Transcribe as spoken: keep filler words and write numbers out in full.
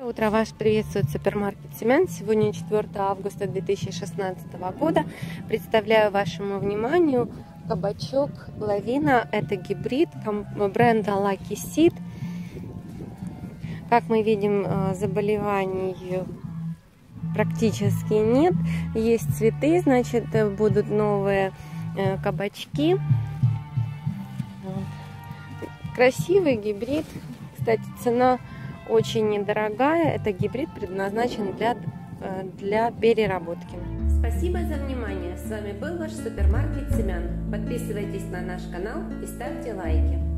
Утро, вас приветствует супермаркет Семян. Сегодня четвёртое августа две тысячи шестнадцатого года. Представляю вашему вниманию кабачок Лавина. Это гибрид бренда Lucky Seed. Как мы видим, заболеваний практически нет. Есть цветы, значит, будут новые кабачки. Красивый гибрид. Кстати, цена очень недорогая. Это гибрид предназначен для, для переработки. Спасибо за внимание. С вами был ваш супермаркет Семян. Подписывайтесь на наш канал и ставьте лайки.